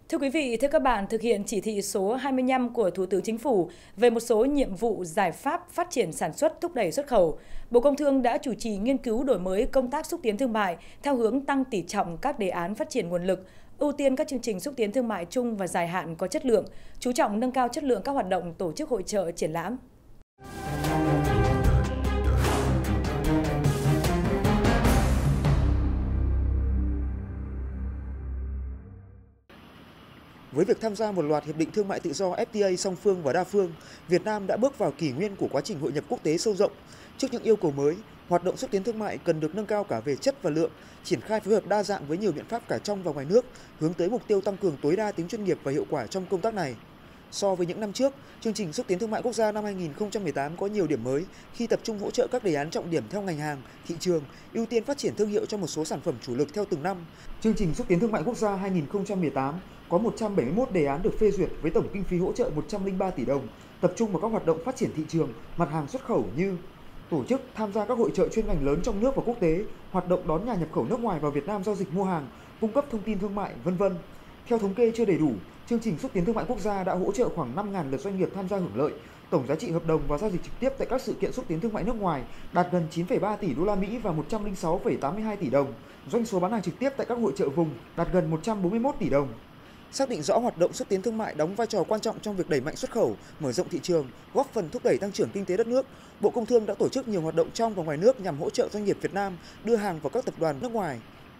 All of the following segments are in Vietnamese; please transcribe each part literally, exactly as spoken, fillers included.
Thưa quý vị, thưa các bạn, thực hiện chỉ thị số hai mươi lăm của Thủ tướng Chính phủ về một số nhiệm vụ giải pháp phát triển sản xuất thúc đẩy xuất khẩu, Bộ Công Thương đã chủ trì nghiên cứu đổi mới công tác xúc tiến thương mại theo hướng tăng tỷ trọng các đề án phát triển nguồn lực, ưu tiên các chương trình xúc tiến thương mại chung và dài hạn có chất lượng, chú trọng nâng cao chất lượng các hoạt động tổ chức hội chợ, triển lãm. Với việc tham gia một loạt hiệp định thương mại tự do F T A song phương và đa phương, Việt Nam đã bước vào kỷ nguyên của quá trình hội nhập quốc tế sâu rộng. Trước những yêu cầu mới, hoạt động xúc tiến thương mại cần được nâng cao cả về chất và lượng, triển khai phối hợp đa dạng với nhiều biện pháp cả trong và ngoài nước, hướng tới mục tiêu tăng cường tối đa tính chuyên nghiệp và hiệu quả trong công tác này. So với những năm trước, chương trình xúc tiến thương mại quốc gia năm hai nghìn không trăm mười tám có nhiều điểm mới khi tập trung hỗ trợ các đề án trọng điểm theo ngành hàng, thị trường, ưu tiên phát triển thương hiệu cho một số sản phẩm chủ lực theo từng năm. Chương trình xúc tiến thương mại quốc gia hai nghìn không trăm mười tám có một trăm bảy mươi mốt đề án được phê duyệt với tổng kinh phí hỗ trợ một trăm lẻ ba tỷ đồng, tập trung vào các hoạt động phát triển thị trường, mặt hàng xuất khẩu như tổ chức tham gia các hội chợ chuyên ngành lớn trong nước và quốc tế, hoạt động đón nhà nhập khẩu nước ngoài vào Việt Nam giao dịch mua hàng, cung cấp thông tin thương mại, vân vân. Theo thống kê chưa đầy đủ, chương trình xúc tiến thương mại quốc gia đã hỗ trợ khoảng năm nghìn lượt doanh nghiệp tham gia hưởng lợi. Tổng giá trị hợp đồng và giao dịch trực tiếp tại các sự kiện xúc tiến thương mại nước ngoài đạt gần chín phẩy ba tỷ đô la Mỹ và một trăm lẻ sáu phẩy tám mươi hai tỷ đồng. Doanh số bán hàng trực tiếp tại các hội chợ vùng đạt gần một trăm bốn mươi mốt tỷ đồng. Xác định rõ hoạt động xúc tiến thương mại đóng vai trò quan trọng trong việc đẩy mạnh xuất khẩu, mở rộng thị trường, góp phần thúc đẩy tăng trưởng kinh tế đất nước, Bộ Công Thương đã tổ chức nhiều hoạt động trong và ngoài nước nhằm hỗ trợ doanh nghiệp Việt Nam đưa hàng vào các tập đoàn nước ngoài.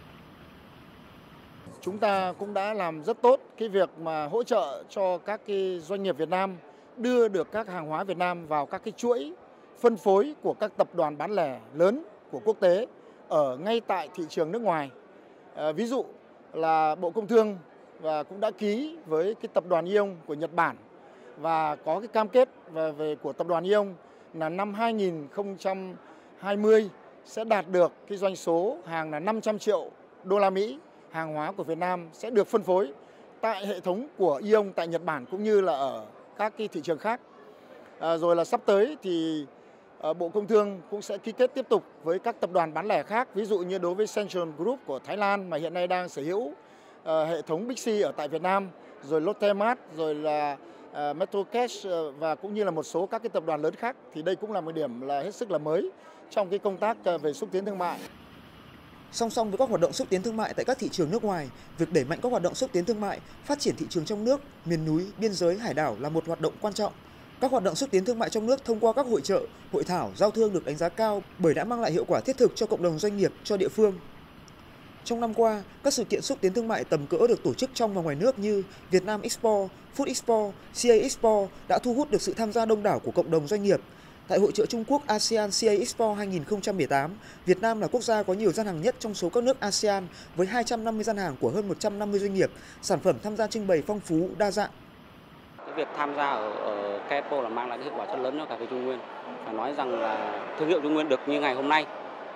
Chúng ta cũng đã làm rất tốt cái việc mà hỗ trợ cho các cái doanh nghiệp Việt Nam đưa được các hàng hóa Việt Nam vào các cái chuỗi phân phối của các tập đoàn bán lẻ lớn của quốc tế ở ngay tại thị trường nước ngoài. À, ví dụ là Bộ Công Thương và cũng đã ký với cái tập đoàn Aeon của Nhật Bản và có cái cam kết về, về của tập đoàn Aeon là năm hai nghìn không trăm hai mươi sẽ đạt được cái doanh số hàng là năm trăm triệu đô la Mỹ. Hàng hóa của Việt Nam sẽ được phân phối tại hệ thống của Aeon tại Nhật Bản cũng như là ở các cái thị trường khác. À, rồi là sắp tới thì à, Bộ Công Thương cũng sẽ ký kết tiếp tục với các tập đoàn bán lẻ khác, ví dụ như đối với Central Group của Thái Lan mà hiện nay đang sở hữu à, hệ thống Big C ở tại Việt Nam, rồi Lotte Mart, rồi là à, Metro Cash và cũng như là một số các cái tập đoàn lớn khác. Thì đây cũng là một điểm là hết sức là mới trong cái công tác về xúc tiến thương mại. Song song với các hoạt động xúc tiến thương mại tại các thị trường nước ngoài, việc đẩy mạnh các hoạt động xúc tiến thương mại, phát triển thị trường trong nước, miền núi, biên giới, hải đảo là một hoạt động quan trọng. Các hoạt động xúc tiến thương mại trong nước thông qua các hội chợ, hội thảo, giao thương được đánh giá cao bởi đã mang lại hiệu quả thiết thực cho cộng đồng doanh nghiệp, cho địa phương. Trong năm qua, các sự kiện xúc tiến thương mại tầm cỡ được tổ chức trong và ngoài nước như Việt Nam Expo, Food Expo, C A Expo đã thu hút được sự tham gia đông đảo của cộng đồng doanh nghiệp. Tại Hội chợ Trung Quốc a sê an C A Expo hai nghìn không trăm mười tám, Việt Nam là quốc gia có nhiều gian hàng nhất trong số các nước a sê an với hai trăm năm mươi gian hàng của hơn một trăm năm mươi doanh nghiệp, sản phẩm tham gia trưng bày phong phú, đa dạng. Cái việc tham gia ở, ở ca expo là mang lại cái hiệu quả rất lớn cho cà phê Trung Nguyên. Phải nói rằng là thương hiệu Trung Nguyên được như ngày hôm nay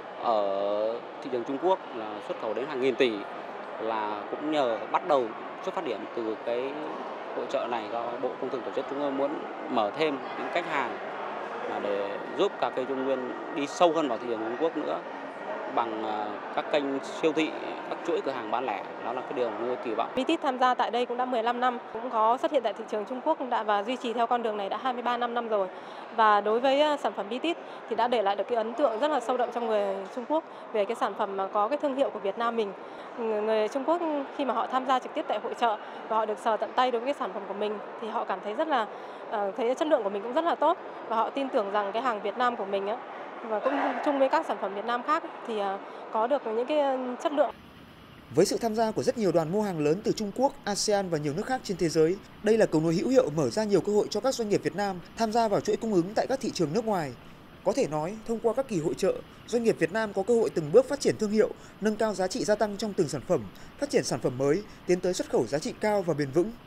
ở thị trường Trung Quốc là xuất khẩu đến hàng nghìn tỷ là cũng nhờ bắt đầu xuất phát điểm từ cái hội chợ này do Bộ Công Thương tổ chức. Chúng tôi muốn mở thêm những khách hàng là để giúp cà phê Trung Nguyên đi sâu hơn vào thị trường Trung Quốc nữa bằng các kênh siêu thị, các chuỗi cửa hàng bán lẻ. Đó là cái điều mà tôi kỳ vọng. vê tê i tê tham gia tại đây cũng đã mười lăm năm, cũng có xuất hiện tại thị trường Trung Quốc cũng đã và duy trì theo con đường này đã hai mươi ba năm năm rồi. Và đối với sản phẩm vê tê i tê thì đã để lại được cái ấn tượng rất là sâu đậm trong người Trung Quốc về cái sản phẩm mà có cái thương hiệu của Việt Nam mình. Người Trung Quốc khi mà họ tham gia trực tiếp tại hội chợ và họ được sờ tận tay đối với cái sản phẩm của mình thì họ cảm thấy rất là uh, thấy chất lượng của mình cũng rất là tốt và họ tin tưởng rằng cái hàng Việt Nam của mình á, và cũng chung với các sản phẩm Việt Nam khác thì uh, có được những cái chất lượng. Với sự tham gia của rất nhiều đoàn mua hàng lớn từ Trung Quốc, a sê an và nhiều nước khác trên thế giới, đây là cầu nối hữu hiệu mở ra nhiều cơ hội cho các doanh nghiệp Việt Nam tham gia vào chuỗi cung ứng tại các thị trường nước ngoài. Có thể nói, thông qua các kỳ hội chợ, doanh nghiệp Việt Nam có cơ hội từng bước phát triển thương hiệu, nâng cao giá trị gia tăng trong từng sản phẩm, phát triển sản phẩm mới, tiến tới xuất khẩu giá trị cao và bền vững.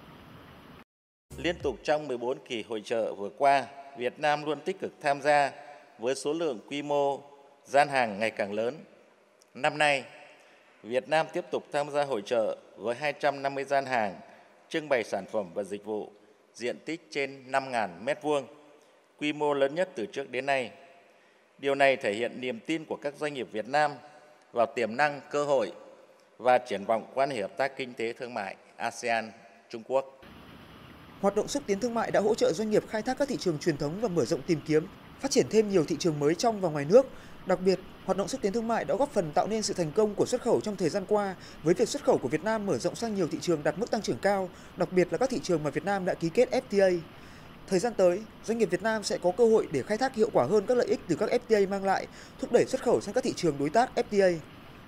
Liên tục trong mười bốn kỳ hội chợ vừa qua, Việt Nam luôn tích cực tham gia với số lượng, quy mô, gian hàng ngày càng lớn. Năm nay, Việt Nam tiếp tục tham gia hội chợ với hai trăm năm mươi gian hàng, trưng bày sản phẩm và dịch vụ, diện tích trên năm nghìn mét vuông, quy mô lớn nhất từ trước đến nay. Điều này thể hiện niềm tin của các doanh nghiệp Việt Nam vào tiềm năng, cơ hội và triển vọng quan hệ hợp tác kinh tế thương mại. a sê an Trung Quốc. Hoạt động xúc tiến thương mại đã hỗ trợ doanh nghiệp khai thác các thị trường truyền thống và mở rộng tìm kiếm, phát triển thêm nhiều thị trường mới trong và ngoài nước. Đặc biệt, hoạt động xúc tiến thương mại đã góp phần tạo nên sự thành công của xuất khẩu trong thời gian qua với việc xuất khẩu của Việt Nam mở rộng sang nhiều thị trường đạt mức tăng trưởng cao, đặc biệt là các thị trường mà Việt Nam đã ký kết ép tê a. Thời gian tới, doanh nghiệp Việt Nam sẽ có cơ hội để khai thác hiệu quả hơn các lợi ích từ các ép tê a mang lại, thúc đẩy xuất khẩu sang các thị trường đối tác ép tê a.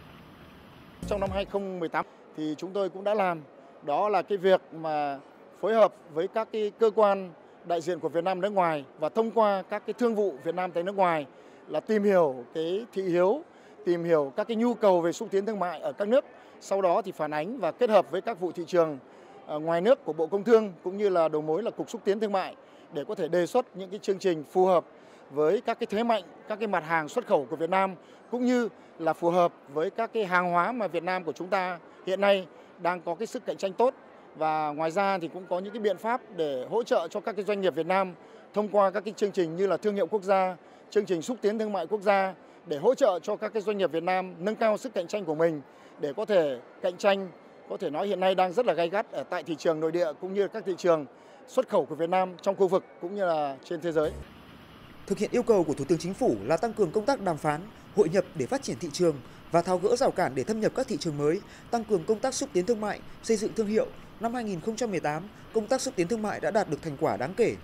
Trong năm hai không một tám thì chúng tôi cũng đã làm, đó là cái việc mà phối hợp với các cái cơ quan đại diện của Việt Nam nước ngoài và thông qua các cái thương vụ Việt Nam tại nước ngoài là tìm hiểu cái thị hiếu, tìm hiểu các cái nhu cầu về xúc tiến thương mại ở các nước, sau đó thì phản ánh và kết hợp với các vụ thị trường ngoài nước của Bộ Công Thương cũng như là đầu mối là Cục Xúc tiến Thương mại để có thể đề xuất những cái chương trình phù hợp với các cái thế mạnh, các cái mặt hàng xuất khẩu của Việt Nam cũng như là phù hợp với các cái hàng hóa mà Việt Nam của chúng ta hiện nay đang có cái sức cạnh tranh tốt. Và ngoài ra thì cũng có những cái biện pháp để hỗ trợ cho các cái doanh nghiệp Việt Nam thông qua các cái chương trình như là thương hiệu quốc gia, chương trình xúc tiến thương mại quốc gia để hỗ trợ cho các cái doanh nghiệp Việt Nam nâng cao sức cạnh tranh của mình để có thể cạnh tranh, có thể nói hiện nay đang rất là gay gắt ở tại thị trường nội địa cũng như các thị trường xuất khẩu của Việt Nam trong khu vực cũng như là trên thế giới. Thực hiện yêu cầu của Thủ tướng Chính phủ là tăng cường công tác đàm phán, hội nhập để phát triển thị trường và tháo gỡ rào cản để thâm nhập các thị trường mới, tăng cường công tác xúc tiến thương mại, xây dựng thương hiệu. Năm hai nghìn không trăm mười tám, công tác xúc tiến thương mại đã đạt được thành quả đáng kể.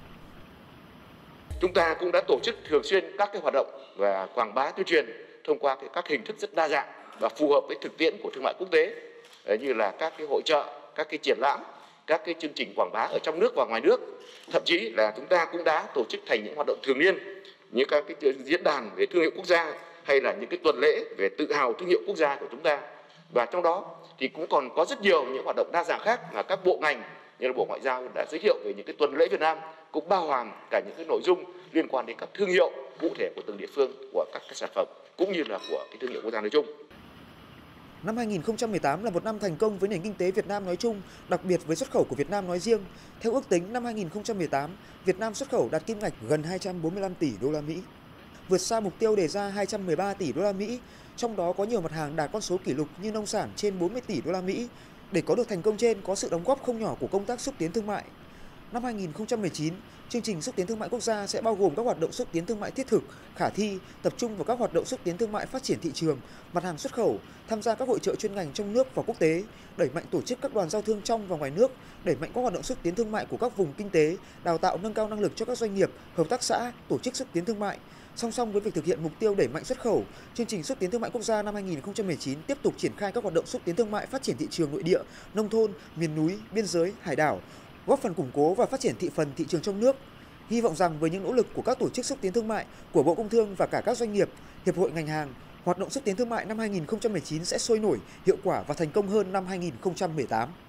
Chúng ta cũng đã tổ chức thường xuyên các cái hoạt động và quảng bá tuyên truyền thông qua các hình thức rất đa dạng và phù hợp với thực tiễn của thương mại quốc tế, như là các cái hội chợ, các cái triển lãm, các cái chương trình quảng bá ở trong nước và ngoài nước. Thậm chí là chúng ta cũng đã tổ chức thành những hoạt động thường niên như các cái diễn đàn về thương hiệu quốc gia hay là những cái tuần lễ về tự hào thương hiệu quốc gia của chúng ta. Và trong đó thì cũng còn có rất nhiều những hoạt động đa dạng khác mà các bộ ngành như là Bộ Ngoại giao đã giới thiệu về những cái tuần lễ Việt Nam, cũng bao hàm cả những cái nội dung liên quan đến các thương hiệu cụ thể của từng địa phương, của các cái sản phẩm cũng như là của cái thương hiệu quốc gia nói chung. Năm hai nghìn không trăm mười tám là một năm thành công với nền kinh tế Việt Nam nói chung, đặc biệt với xuất khẩu của Việt Nam nói riêng. Theo ước tính năm hai nghìn không trăm mười tám, Việt Nam xuất khẩu đạt kim ngạch gần hai trăm bốn mươi lăm tỷ đô la Mỹ, vượt xa mục tiêu đề ra hai trăm mười ba tỷ đô la Mỹ. Trong đó có nhiều mặt hàng đạt con số kỷ lục như nông sản trên bốn mươi tỷ đô la Mỹ. Để có được thành công trên có sự đóng góp không nhỏ của công tác xúc tiến thương mại. Năm hai nghìn không trăm mười chín, chương trình xúc tiến thương mại quốc gia sẽ bao gồm các hoạt động xúc tiến thương mại thiết thực, khả thi, tập trung vào các hoạt động xúc tiến thương mại phát triển thị trường, mặt hàng xuất khẩu, tham gia các hội chợ chuyên ngành trong nước và quốc tế, đẩy mạnh tổ chức các đoàn giao thương trong và ngoài nước, đẩy mạnh các hoạt động xúc tiến thương mại của các vùng kinh tế, đào tạo nâng cao năng lực cho các doanh nghiệp, hợp tác xã, tổ chức xúc tiến thương mại. Song song với việc thực hiện mục tiêu đẩy mạnh xuất khẩu, chương trình xúc tiến thương mại quốc gia năm hai nghìn không trăm mười chín tiếp tục triển khai các hoạt động xúc tiến thương mại phát triển thị trường nội địa, nông thôn, miền núi, biên giới, hải đảo, góp phần củng cố và phát triển thị phần thị trường trong nước. Hy vọng rằng với những nỗ lực của các tổ chức xúc tiến thương mại, của Bộ Công Thương và cả các doanh nghiệp, hiệp hội ngành hàng, hoạt động xúc tiến thương mại năm hai nghìn không trăm mười chín sẽ sôi nổi, hiệu quả và thành công hơn năm hai nghìn không trăm mười tám.